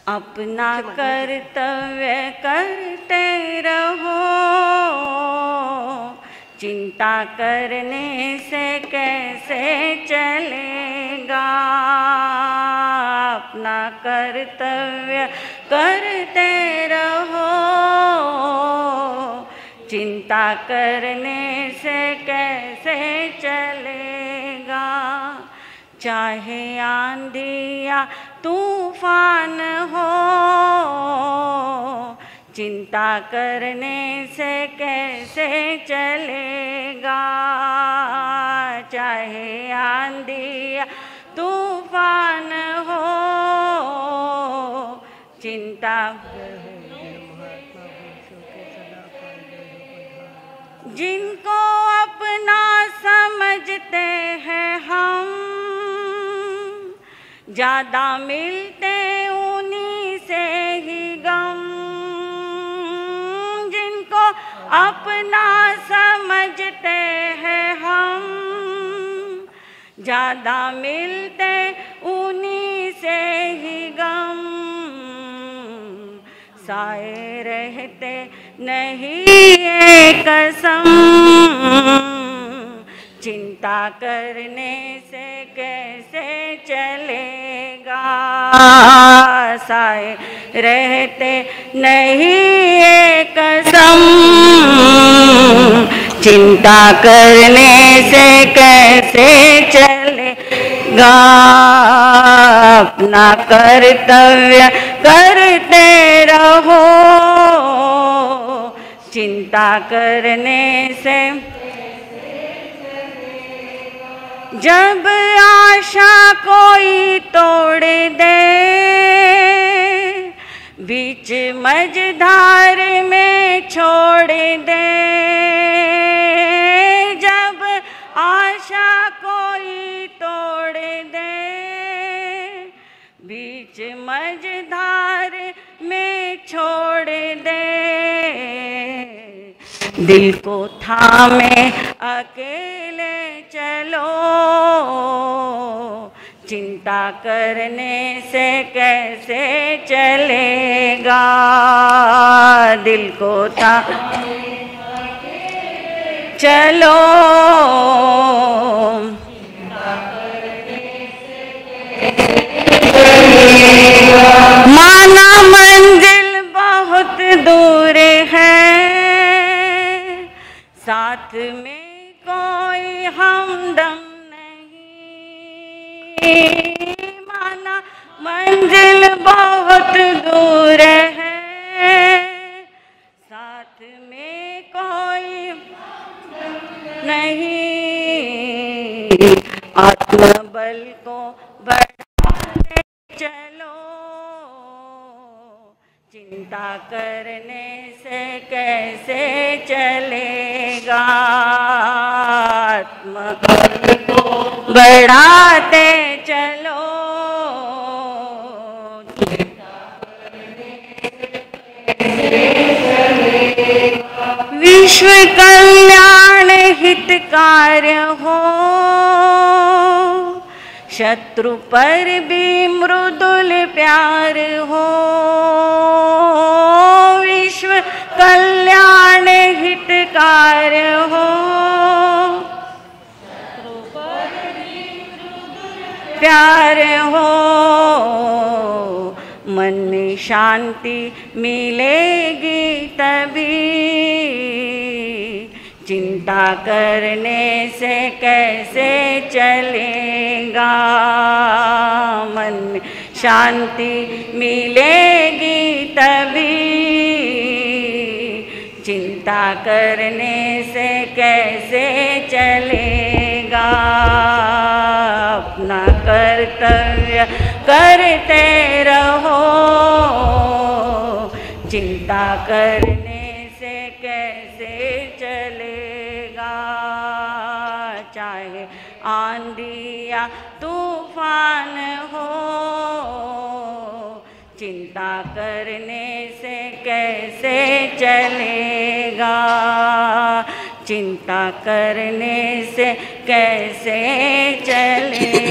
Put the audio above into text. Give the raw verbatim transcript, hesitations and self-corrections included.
अपना कर्तव्य करते रहो, चिंता करने से कैसे चलेगा। अपना कर्तव्य करते रहो, चिंता करने से कैसे चलेगा। चाहे आंधी या तूफान हो, चिंता करने से कैसे चलेगा। चाहे आंधी या तूफान हो, चिंता जिनको अपना समझते हैं हम, ज़्यादा मिलते उन्हीं से ही गम। जिनको अपना समझते हैं हम, ज़्यादा मिलते उन्हीं से ही गम। साए रहते नहीं ये कसम, चिंता करने से कैसे चलेगा। साए रहते नहीं ये कसम, चिंता करने से कैसे चलेगा। अपना कर्तव्य करते रहो, चिंता करने से जब आशा कोई तोड़ दे, बीच मझधार में छोड़ दे। जब आशा कोई तोड़ दे, बीच मझधार में छोड़ दे। दिल को थामे अकेले चलो, चिंता करने से कैसे चलेगा। दिल को थामे चलो, माना मंजिल बहुत दूर है, साथ में कोई हमदम नहीं। माना मंजिल बहुत दूर है, साथ में कोई नहीं। आत्मबल को बढ़ाते चलो, चिंता करने से कैसे चलेगा। आत्मबल को बढ़ाते चलो, चिंता करने से कैसे चलेगा। विश्व कल्याण हितकार हो, शत्रु पर भी मृदुल प्यार हो। विश्व कल्याण हितकार हो, शत्रु पर भी मृदुल प्यार हो। मन में शांति मिलेगी तभी, चिंता करने से कैसे चलेगा। मन में शांति मिलेगी तभी, चिंता करने से कैसे चलेगा। अपना कर्तव्य करते रहो, चिंता करने से कैसे चलेगा। चाहे आंधी या तूफान हो, चिंता करने से कैसे चलेगा। चिंता करने से कैसे चलेगा।